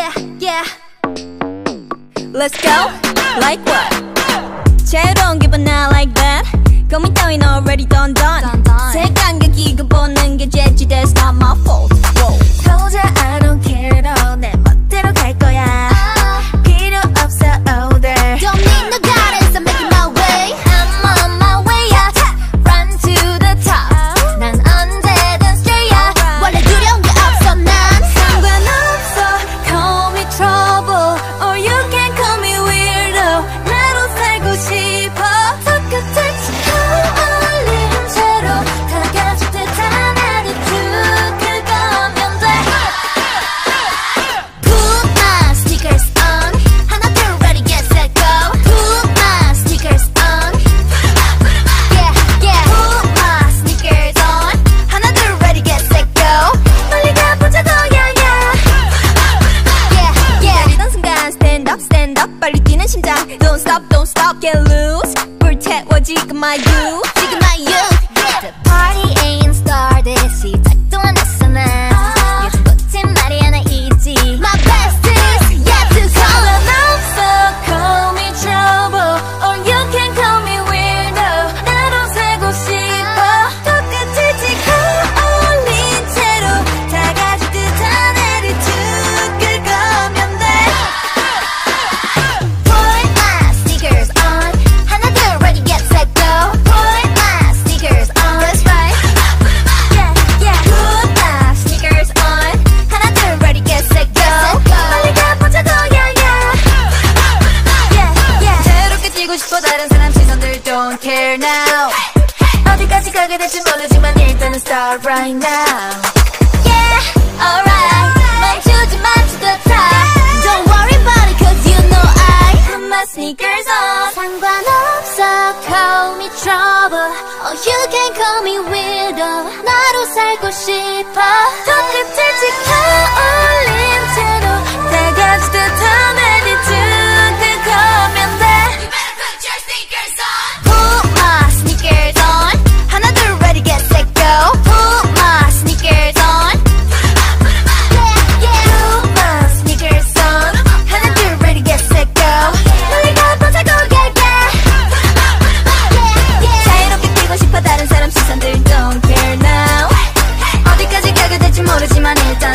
yeah. Let's go. Like what? 자유로운 기분 I like that. 고민 따윈 already done. 색감각 이거 보는 게 재치. That's not my fault. 도저히 I don't care 너 내 멋대로 갈 거야. 필요 없어 older. Don't need no guidance, I'm making my way. I'm on my way up. Run to the top. 난 언제든 stay up. 원래 두려운 게 없어 난. 상관없어. Call me trouble or you can call me weirdo. 나로 살고 싶어. 똑같이 어울린 채로 다가질 듯한 attitude. 그거면 돼. Put my sneakers on. 하나 둘 ready get set go. Put my sneakers on. Yeah. Put my sneakers on. 하나 둘 ready get set go. 빨리 가보자고 yeah. 내리던 순간 stand up 빨리 뛰는 심장 don't stop get loose 불태워지 my youth 지금 my youth The party ain't started. 시작도 안 했어 난. 요즘 꽃은 말이 하나 있지. my best is yet to come. 상관없어. Call me trouble or you can call me weirdo. 나로 살고 싶어. 똑같이 지고 어울린 채로 다가질 듯한 attitude. 그거면 돼. Put my sneakers on 하나 둘 ready get set go. Put my sneakers on. That's right. Put my sneakers on 하나 둘 ready get set go. 빨리 가보자고 yeah. 자유롭게 뛰고 싶어. 다른 사람 시선들 don't care now. 어디까지 가게 될지 모르지만 일단은 start right now. Alright 멈추지 마 to the top. Don't worry about it cause you know I Put my sneakers on. 상관없어 call me trouble or you can call me weirdo. 나로 살고 싶어. 똑같이 지켜 어울린 채로 다가질 듯한 attitude. 그거면 돼. Put my sneakers on 하나 둘 ready get set go. Put my sneakers on. Put my sneakers on. 하나 둘 ready get set go. 빨리 가보자고 자유롭게 뛰고 싶어. 다른 사람 시선들 don't care now. 어디까지 가게 될지 모르지만 일단